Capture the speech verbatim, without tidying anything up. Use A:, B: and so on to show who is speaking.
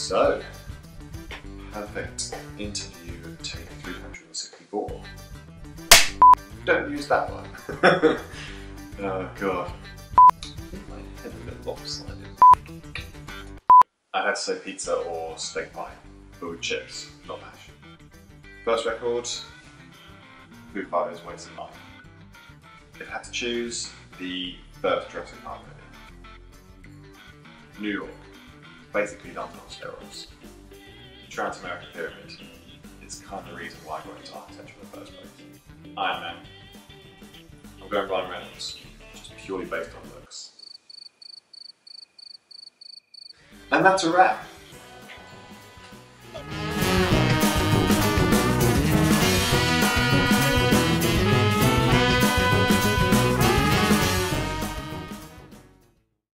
A: So, perfect interview take three hundred sixty-four. Don't use that one. Oh god. My head a bit lopsided. I had to say pizza or steak pie, but with chips, not mash. First record, Foo Fighters, Wasted Life. If I had to choose, the first Jurassic Park movie. New York, basically London on steroids. Trans-American Pyramid is kind of the reason why I got into architecture in the first place. Iron Man. I'm going Ryan Reynolds, just purely based on looks. And that's a wrap.